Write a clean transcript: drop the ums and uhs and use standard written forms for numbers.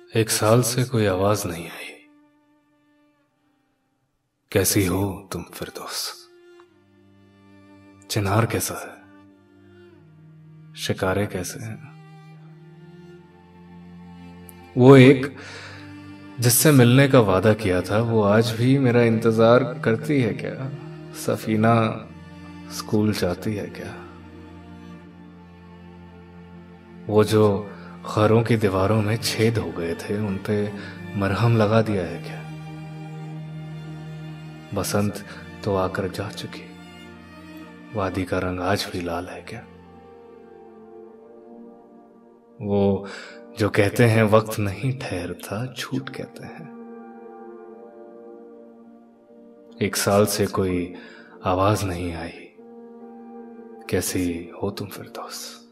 एक साल से कोई आवाज नहीं आई। कैसी हो तुम फिरदौस? चिनार कैसा है? शिकारे कैसे हैं? वो एक जिससे मिलने का वादा किया था, वो आज भी मेरा इंतजार करती है क्या? सफीना स्कूल जाती है क्या? वो जो खरों की दीवारों में छेद हो गए थे, उन पे मरहम लगा दिया है क्या? बसंत तो आकर जा चुकी, वादी का रंग आज भी लाल है क्या? वो जो कहते हैं वक्त नहीं ठहरता, झूठ कहते हैं। एक साल से कोई आवाज नहीं आई। कैसी हो तुम फिरदौस?